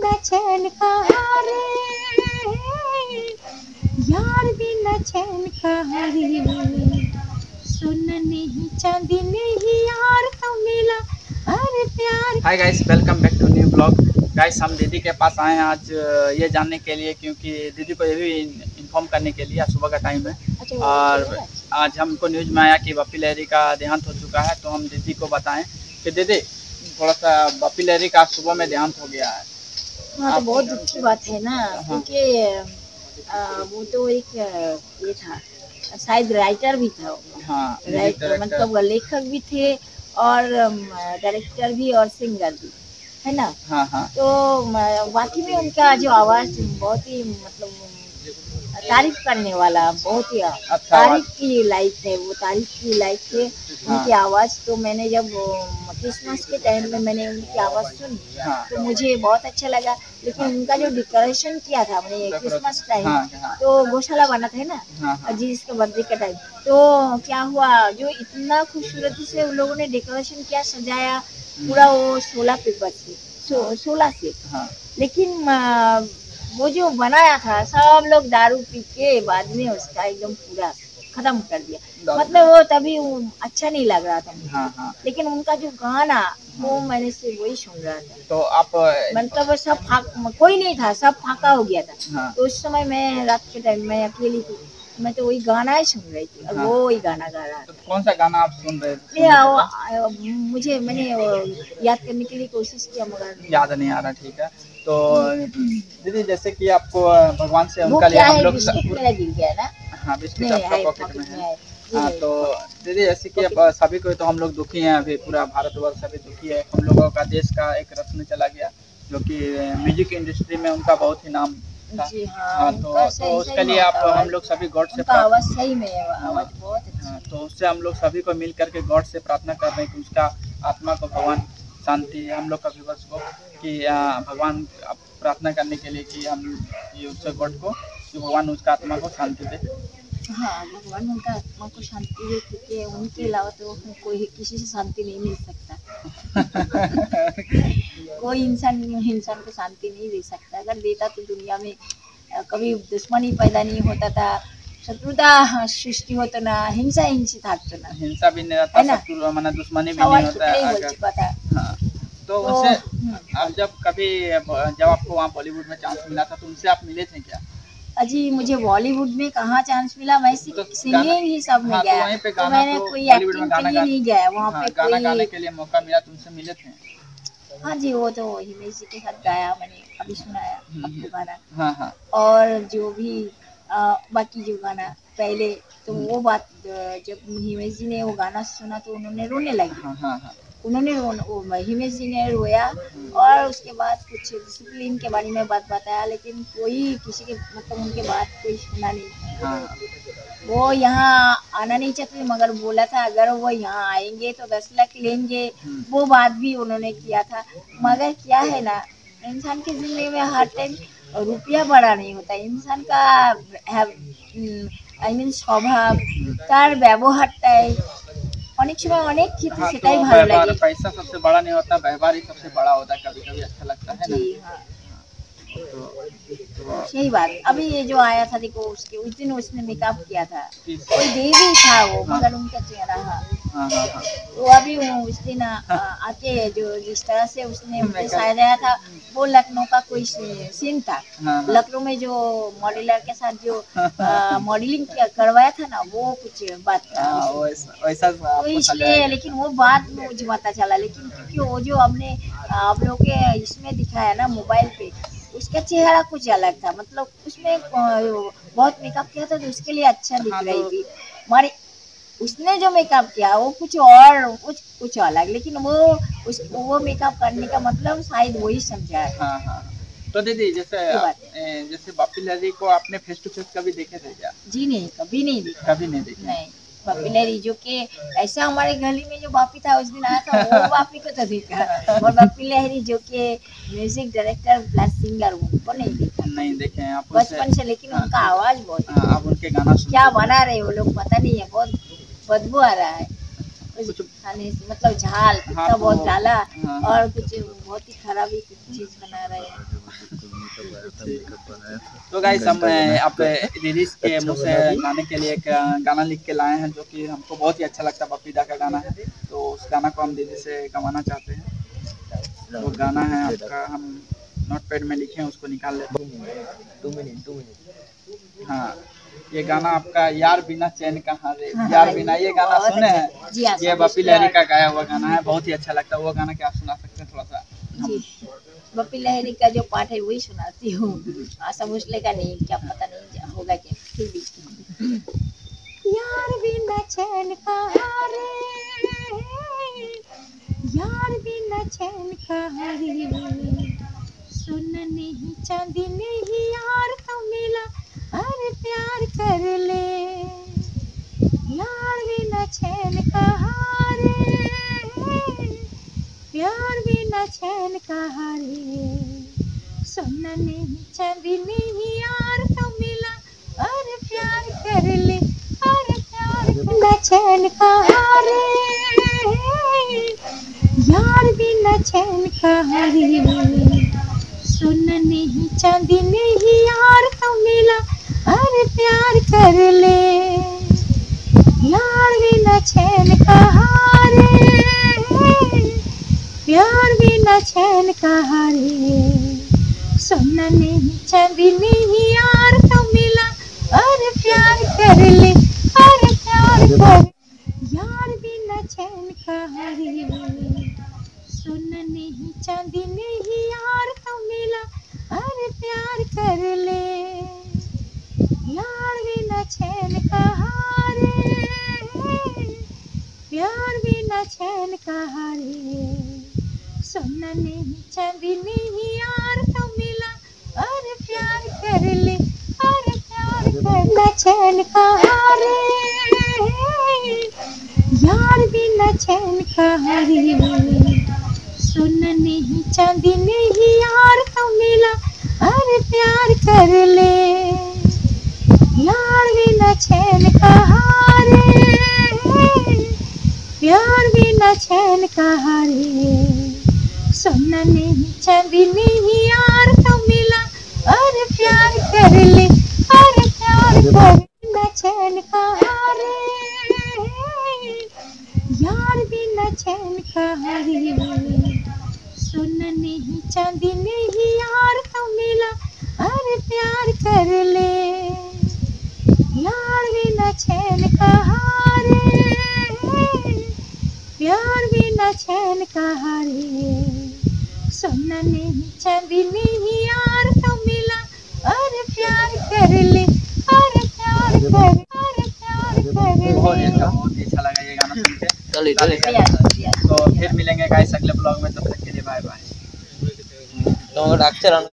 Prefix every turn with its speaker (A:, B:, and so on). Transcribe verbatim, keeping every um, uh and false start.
A: बिना चैन कहाँ रे, यार बिना चैन कहाँ रे, सोना नहीं चांदी नहीं यार तो मिला अरे प्यार। Hi guys, welcome back to new blog. Guys, हम दीदी के पास आए हैं आज ये जानने के लिए, क्योंकि दीदी को ये भी इन्फॉर्म करने के लिए। सुबह का टाइम है और आज हमको न्यूज़ में आया कि बप्पी लहरी का देहांत हो चुका है, तो हम दीदी को बताएं कि दीदी थोड़ा सा बप्पी लहरी का सुबह में देहांत हो गया है।
B: हाँ, तो बहुत दुख की बात है ना, क्योंकि वो तो एक ये था, शायद राइटर भी था।
A: हाँ,
B: राइटर मतलब लेखक भी थे और डायरेक्टर भी और सिंगर भी, है ना।
A: हाँ हाँ।
B: तो वाकई में उनका जो आवाज़ बहुत ही मतलब तारीफ करने वाला, बहुत ही अच्छा तारीफ की लायक है वो, तारीफ की लायक थे। हाँ। उनकी आवाज़ तो मैंने जब क्रिसमस के टाइम में मैंने उनकी आवाज़ सुनी। हाँ। तो मुझे बहुत अच्छा लगा, लेकिन हाँ। उनका जो डेकोरेशन किया था मैंने क्रिसमस टाइम, हाँ। तो गौशाला बना था ना, हाँ। जी इसके बर्थडे का टाइम, तो क्या हुआ, जो इतना खूबसूरती से उन लोगों ने डेकोरेशन किया, सजाया पूरा, वो सोलह पेपर से, सो, सोलह से, हाँ। लेकिन वो जो बनाया था, सब लोग दारू पी के बाद में उसका एकदम पूरा खत्म कर दिया। मतलब वो तभी वो अच्छा नहीं लग रहा था मुझे। हाँ हाँ। लेकिन उनका जो गाना, वो मैंने से वही सुन रहा था।
A: तो आप
B: मतलब वो सब फाक, कोई नहीं था, सब फाका हो गया था।
A: हाँ।
B: तो उस समय मैं रात के टाइम में अकेली थी, मैं तो वही गाना ही सुन रही थी। हाँ। वो वही गाना गा रहा था।
A: तो कौन सा गाना आप सुन रहे थे?
B: मुझे मैंने याद करने के लिए कोशिश किया मगर
A: याद नहीं आ रहा। ठीक है, तो दीदी जैसे कि आपको भगवान से उनका लिए हम लोग
B: मेरा गिर गया ना।
A: हाँ, बिस्किट आपका पॉकेट में है। हाँ, तो दीदी जैसे कि सभी को, तो हम लोग दुखी हैं, अभी पूरा भारतवर्ष सभी दुखी है। हम लोगों का देश का एक रत्न चला गया, जो कि म्यूजिक इंडस्ट्री में उनका बहुत ही नाम था।
B: जी हाँ,
A: हाँ, तो, तो उसके लिए आप हम लोग सभी गॉड से
B: आवाज़ सही में आवाज़ बहुत अच्छी है।
A: तो उससे हम लोग सभी को मिल करके गॉड से प्रार्थना कर रहे हैं कि उसका आत्मा को भगवान शांति, हम लोग का विवश को कि भगवान प्रार्थना करने के लिए कि हम ये उससे गॉड को कि भगवान उसका आत्मा को शांति दे।
B: हाँ, भगवान उनका आत्मा को शांति दे, क्योंकि उनके अलावा तो कोई किसी से शांति नहीं मिल सकता। कोई इंसान इंसान को शांति नहीं दे सकता। अगर देता तो दुनिया में कभी दुश्मनी पैदा नहीं होता था, शत्रुता सृष्टि होता ना, हिंसा हिंसित था ना,
A: हिंसा भी नहीं रहता, शत्रु माना दुश्मनी भी नहीं होता
B: है।
A: हाँ, तो उनसे जब कभी जब आपको वहाँ बॉलीवुड में चांस मिला था, तो उनसे आप मिले थे क्या?
B: अजी मुझे बॉलीवुड में कहाँ चांस मिला, मैं तो सिंगिंग ही सब में
A: हाँ,
B: गया।
A: तो पे
B: तो मैंने
A: तो
B: कोई एक्टिंग के लिए नहीं गया वहाँ
A: हाँ,
B: पे।
A: गाना
B: कोई
A: गाने के लिए मौका मिला, तुमसे मिले थे?
B: हाँ जी, वो तो हिमेश जी के साथ गाया मैंने, अभी सुनाया आपको गाना।
A: हाँ हाँ।
B: और जो भी आ, बाकी जो गाना पहले, तो वो बात जब हिमेश जी ने वो गाना सुना तो उन्होंने रोने लगी।
A: हाँ हाँ हाँ।
B: उन्होंने हिमेश जी ने रोया, और उसके बाद कुछ डिसिप्लिन के बारे में बात बताया, लेकिन कोई किसी के मतलब उनके बात कोई सुना नहीं।
A: हाँ।
B: वो यहाँ आना नहीं चाहते, मगर बोला था अगर वो यहाँ आएंगे तो दस लाख लेंगे, वो बात भी उन्होंने किया था। मगर क्या है ना, इंसान की जिंदगी में हर टाइम रुपया बड़ा नहीं होता। इंसान का आई मीन स्वभाव, तार ব্যবহারটাই অনেক সময় অনেক ক্ষেত্রে সেটাই ভালো লাগে।
A: पैसा सबसे बड़ा नहीं होता, व्यवहार ही सबसे बड़ा होता है, कभी कभी अच्छा लगता है ना।
B: हाँ। तो, तो सही बात। अभी ये जो आया था देखो, उसके उस दिन उसने मेकअप किया था, कोई देवी था वो, मगर उनका चेहरा हाँ, वो अभी उस दिन आके जो जिस तरह से उसने सजाया था, वो लखनऊ का कोई सीन था। लखनऊ में जो मॉडलर के साथ जो मॉडलिंग करवाया था ना, वो कुछ बात था
A: वैसा,
B: तो इसलिए। लेकिन वो बाद में मुझे पता चला, लेकिन क्योंकि वो जो हमने आप लोग के इसमें दिखाया ना मोबाइल पे, उसका चेहरा कुछ अलग था। मतलब उसमें बहुत मेकअप किया था, तो उसके लिए अच्छा दिख रही थी। हमारे उसने जो मेकअप किया वो कुछ और कुछ कुछ अलग, लेकिन वो उस वो मेकअप करने का मतलब शायद वही समझा है।
A: हाँ हाँ। तो दीदी जैसे जैसे बप्पी लहरी को आपने फेस टू फेस कभी देखे थे क्या?
B: जी नहीं, कभी नहीं देखा।
A: कभी नहीं देखा?
B: नहीं, बप्पी लहरी जो कि ऐसा हमारे गली में जो बापी था उस दिन आया था, वो बापी को तो देखा, और बप्पी लहरी जो कि म्यूजिक डायरेक्टर प्लस सिंगर, उनको नहीं देखा।
A: नहीं देखे हैं आप
B: बचपन से, लेकिन
A: हाँ,
B: उनका आवाज बहुत
A: हाँ, आप उनके गाना
B: क्या बना रहे वो लोग पता नहीं है, बहुत बदबू आ रहा है। कुछ खाने से मतलब झाल
A: हाँ,
B: इतना
A: तो-
B: बहुत डाला
A: हाँ।
B: और कुछ बहुत ही खराब ही कुछ चीज बना रहे हैं।
A: तो गाइस हम आप दीदी के मुँह से गाने के लिए एक गाना लिख के लाए हैं जो कि हमको बहुत ही अच्छा लगता है, पपीता का गाना है। तो उस गाना को हम दीदी से गवाना चाहते हैं। वो गाना है आपका, हम नोट पैड में लिखे हैं, उसको निकाल लेते हैं। हाँ, ये गाना आपका यार बिना चैन कहाँ रे,
B: हाँ,
A: यार बिना, ये गाना
B: बहुत
A: सुने
B: अच्छा।
A: हैं?
B: जी हाँ,
A: ये बप्पी लहरी का गाया हुआ गाना है, बहुत ही अच्छा लगता है। वो गाना क्या आप सुना सकते हैं थोड़ा सा?
B: जी, बप्पी लहरी का जो पाठ है वही सुनाती हूँ। समझ लेगा नहीं, क्या पता नहीं होगा क्या, फिर भी यार बिना चैन कहाँ रे, यार बिना चैन कहाँ रे, सुन नहीं चांदी नहीं यार तो मिला, अरे प्यार कर ले, यार बिना चैन कहाँ रे, प्यार बिना चैन कहाँ रे, सुन नहीं चांदी नहीं यार तो मिला, अरे प्यार कर ले, अरे प्यार बिना चैन कहाँ रे, यार बिना चैन कहाँ रे, सुन नहीं चांदी नहीं यार तो मिला, अरे प्यार कर ले, यार बिना चैन कहाँ रे, प्यार बिना चैन कहाँ रे, सुन नहीं चांदी नहीं यार तो मिला, अरे प्यार कर ले, अरे प्यार कर, यार बिना चैन कहाँ रे, सुन नहीं चांदी नहीं यार तो मिला, अरे प्यार कर ले, यार बिना चैन कहाँ रे, प्यार बिना चैन कहाँ रे, सुन नहीं चांदी नहीं यार तो मिला, अरे प्यार कर ले, अरे प्यार बिना चैन कहाँ रे, यार बिना चैन कहाँ रे, सुन नहीं चांदी नहीं यार तो मिला, अरे प्यार कर ले, यार बिना चैन कहाँ रे, प्यार बिना चैन कहाँ रे, सुन नहीं चांदी नहीं यार तो मिला, अरे प्यार कर ले, अरे प्यार कर, बिना चैन कहाँ रे, यार बिना चैन कहाँ रे, सुन नहीं चांदी नहीं यार तो मिला, अरे प्यार कर ले, यार बिना चैन कहाँ रे, प्यार बिना चैन कहाँ रे, सुन नहीं चांदी नहीं यार तो मिला, अरे प्यार कर ले, अरे प्यार कर, अरे प्यार कर
A: बहुत ही
B: ले।
A: अच्छा, बहुत ही अच्छा लगा ये गाना सुन के।
C: चलिए चलिए
A: तो फिर मिलेंगे गाइस अगले ब्लॉग में, तब तक के लिए बाय बाय।
C: তোমাকে ডাকছে